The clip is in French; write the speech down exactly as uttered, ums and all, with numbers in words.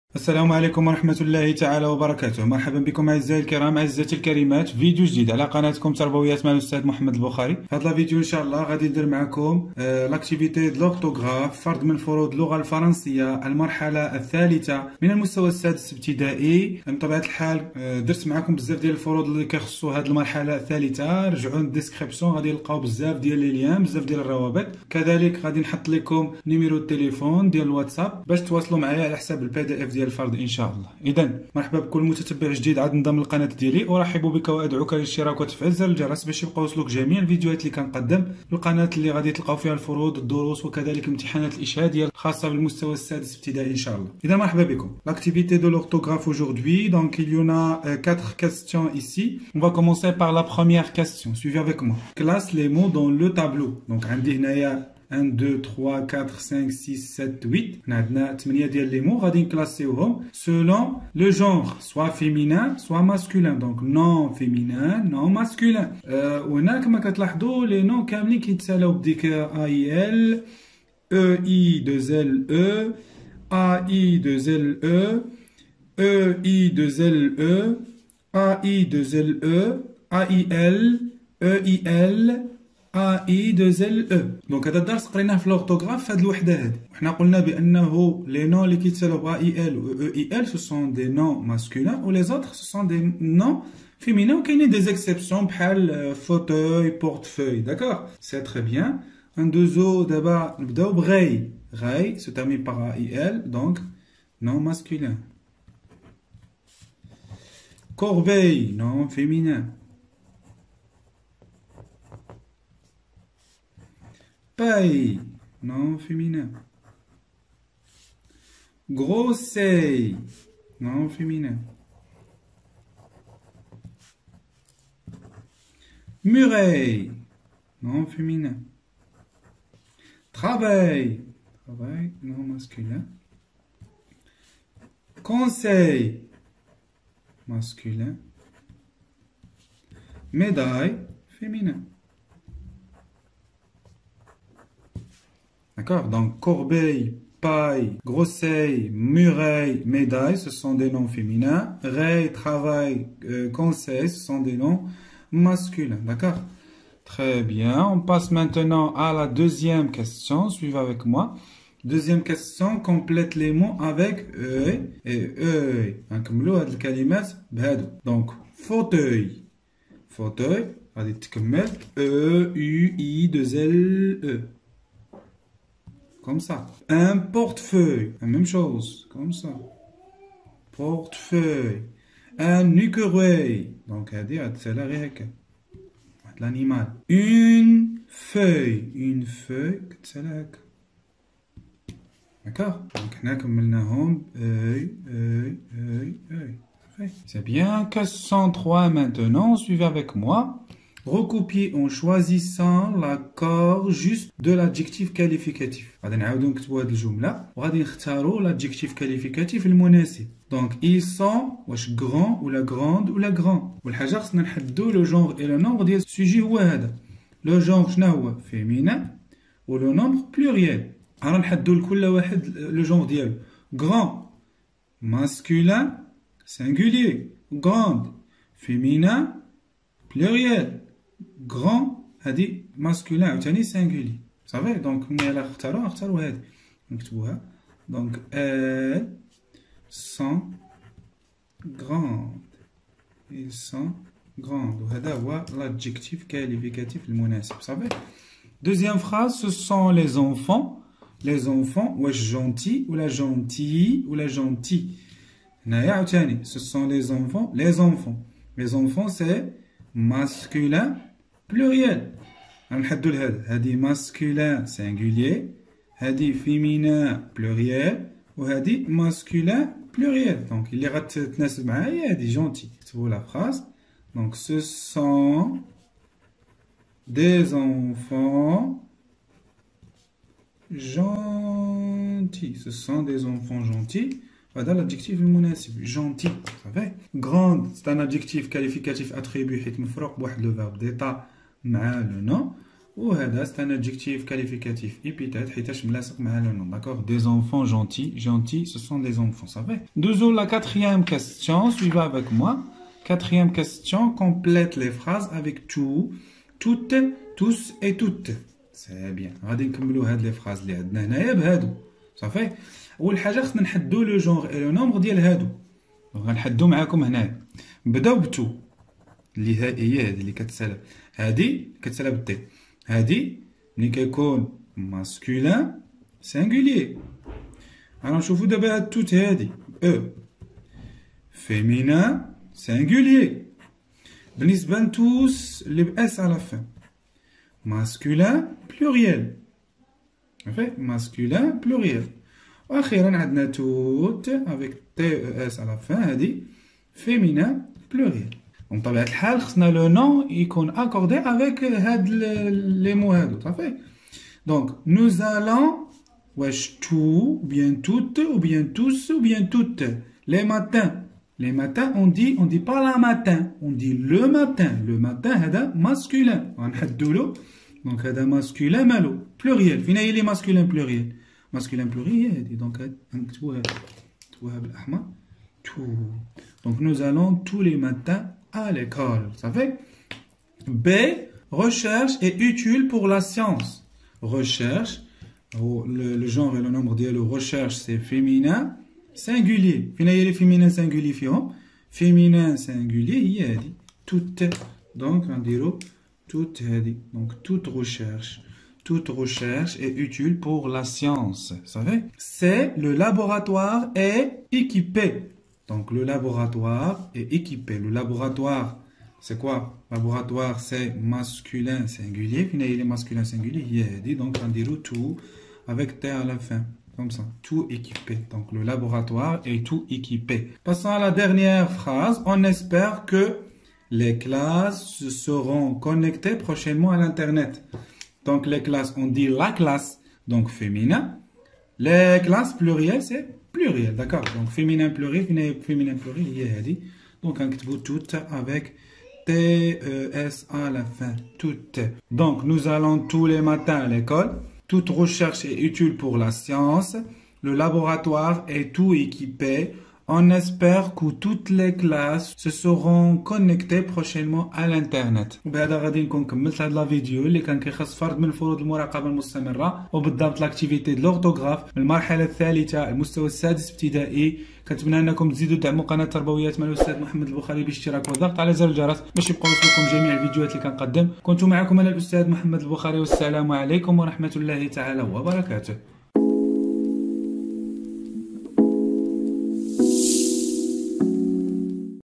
السلام عليكم ورحمة الله تعالى وبركاته. مرحبا بكم أعزائي الكرام، أعزائي الكريمات، فيديو جديد على قناتكم تربويات مع الأستاذ محمد البخاري. في هذا الفيديو إن شاء الله غادي ندير معكم لاكتيفيتي دو لورتوغراف، فرد من فروض اللغة الفرنسية المرحلة الثالثة من المستوى السادس ابتدائي. بطبيعة الحال درت معكم بزاف ديال الفروض اللي كيخصوا هذه المرحلة الثالثة. رجعوا للديسكريبسيون غادي تلقاو بزاف ديال لي ليان، بزاف ديال الروابط. كذلك غادي نحط لكم نيميرو التليفون ديال الواتساب باش تواصلوا معايا على حساب البي دي اف ديال الفرد ان شاء الله. اذا مرحبا بكل متتبع جديد عاد انضم للقناه ديالي. ارحب بك وادعوك للاشتراك وتفعيل زر الجرس باش يبقاو يوصلوك جميع الفيديوهات اللي كنقدم في القناه، اللي غادي تلقاو فيها الفروض، الدروس، وكذلك الامتحانات الاشهاديه الخاصه بالمستوى السادس ابتدائي ان شاء الله. اذا مرحبا بكم. L'activité de l'orthographe aujourd'hui, donc il y en a euh, quatre questions ici. On va commencer par la première question. Suivez avec moi. Classe les mots dans le tableau. Donc عندي هنايا un, deux, trois, quatre, cinq, six, sept, huit. On a ثمانية ديال les mots غادي نكلاسيوهم selon le genre, soit féminin soit masculin. Donc non féminin, non masculin. euh, وهنا كما كتلاحظوا les noms كاملين كيتسالاو بديك A I L E I deux L E A I deux L E E I deux L E A I deux L E A I L E I L A I deux L E. دونك هذا الدرس قريناه في لورتوغراف في هذه الوحده هذه، وحنا قلنا بانه لي نون اللي كيتسالوا ب A I L و E I L سو سون دي نون ماسكولين و لي زوطخ سو سون دي نون féminin. وكاينين دي زيكسيبسيون بحال فوتوي، بورتفوي. داكوغ سي تري بيان. ندوزو دابا نبداو بغاي. غاي سو تيرمين باغ A I L دونك نون ماسكولين. corbeille نون féminin. paille non féminin. Grosseille non féminin. Muraille non féminin. Travail travail non masculin. Conseil masculin. Médaille féminin. D'accord? Donc, corbeille, paille, grosseille, muraille, médaille, ce sont des noms féminins. Rail, travail, euh, conseil, ce sont des noms masculins. D'accord? Très bien. On passe maintenant à la deuxième question. Suivez avec moi. Deuxième question, complète les mots avec œil et œil. Donc, fauteuil. Fauteuil, E U I deux L E. Comme ça. Un portefeuille, la même chose, comme ça. Portefeuille. Un écureuil, donc c'est l'animal. Une feuille, une feuille, c'est d'accord? Donc on a comme œil, œil, œil, œil. C'est bien. Question trois maintenant, suivez avec moi. Recopier en choisissant l'accord juste de l'adjectif qualificatif. غادي نعاودو نكتبو هاد الجملة وغادي نختارو l'adjectif qualificatif المناسب. Donc ils sont واش grand ولا grande ولا grand. والحاجة خصنا نحددو لو جونغ اي لو نومبر ديال السوجي هو هذا. لو جونغ شنو هو؟ féminin و لو نومبر pluriel. راه نحددو لكل واحد لو جونغ ديالو. grand masculin singulier. grande féminin pluriel. grand هادي ماسكولين عاوتاني سانغولي. صافي. دونك ملي الا اختاروا نختاروا هادي نكتبوها. دونك ال سون غراند. ils sont grandes. وهذا هو l'adjectif qualificatif المناسب. صافي. deuxième phrase, ce sont les enfants. les enfants واش gentil ولا gentille ولا gentil. هنايا عاوتاني ce sont les enfants. les enfants les enfants c'est masculin pluriel. غنحدو لهذا. هادي masculin singulier، هادي féminin pluriel، وهادي masculin pluriel. دونك اللي غتتناسب معاها هي هادي gentil. كتبوا لا فراز. دونك ce sont des enfants gentils. ce sont des enfants gentils. هذا l'adjectif المناسب gentil. صافي. grande c'est un adjectif qualificatif attribué حيت مفروق بواحد لو verbe d'état مع لو نون. وهذا c'est un adjectif qualificatif épithète حيتاش ملاصق مع le nom, d'accord? Des enfants gentils, gentils, ce sont des enfants, ça fait. Nous la quatrième question, suivez avec moi. Quatrième question, complète les phrases avec tout, toutes, tous et toutes. C'est bien. غادي نكملوا هاد لي phrases اللي عندنا هنايا بهادو. صافي. أول حاجة خصنا نحددوا لو جونغ اي لو نومبر ديال هادو. غنحددوا معاكم هنايا. نبداو بتو. اللي هي هادي اللي كتسالى. هادي كتسالى بالتي. هادي ملي كيكون ماسكولين سينغولير. غادي نشوفوا دابا هاد توت هادي او. فيمينان سينغولير. بالنسبة لتوس اللي باس على فان. masculin pluriel. Fait masculin pluriel. واخيرا عندنا توت avec تي اس à la fin هادي féminin pluriel. Donc بطبيعة الحال خصنا لو نون يكون accordé avec هاد لي مو هادو صافي. Donc nous allons واش tout ou bien toutes ou bien tous ou bien toutes les matins. Les matins on dit on dit pas la matin, on dit le matin. Le matin هذا masculin. غنحدو له donc هذا masculin مالو pluriel. فين هي لي masculin pluriel؟ masculin pluriel هادي دونك نكتبوها نكتبوها بالاحمر tout. Donc nous allons tous les matins à l'école. Ça fait B. Recherche est utile pour la science. Recherche, le, le genre et le nombre de recherche c'est féminin singulier. فين هي لي féminin singulier فيهم؟ féminin singulier هي هادي toute. Donc غنديرو toute هادي. Donc toute recherche. Toute recherche est utile pour la science. Vous savez? C'est le laboratoire est équipé. Donc le laboratoire est équipé. Le laboratoire, c'est quoi? Laboratoire, c'est masculin singulier. Puis il est masculin singulier. Il y a dit donc on dit tout avec T à la fin. Comme ça. Tout équipé. Donc le laboratoire est tout équipé. Passons à la dernière phrase. On espère que les classes seront connectées prochainement à l'internet. Donc les classes, on dit la classe, donc féminin. Les classes pluriel, c'est pluriel, d'accord? Donc féminin pluriel, féminin pluriel, il y a dit. Donc on écrit toutes avec T E S à la fin, toutes. Donc nous allons tous les matins à l'école. Toute recherche est utile pour la science. Le laboratoire est tout équipé. On espère que toutes les classes se seront connectées prochainement à l'internet. وبهذا غادي نكون كملت هذا الفيديو اللي كان كيخص فرد من فروض المراقبه المستمره وبالضبط لاكتيفيتي د لورتوغراف من المرحله الثالثه المستوى السادس ابتدائي. كنتمنى انكم تزيدوا تدعموا قناه تربويات مع الاستاذ محمد البخاري بالاشتراك والضغط على زر الجرس باش يبقاو يوصلكم جميع الفيديوهات اللي كنقدم. كنت معكم انا الاستاذ محمد البخاري والسلام عليكم ورحمه الله تعالى وبركاته.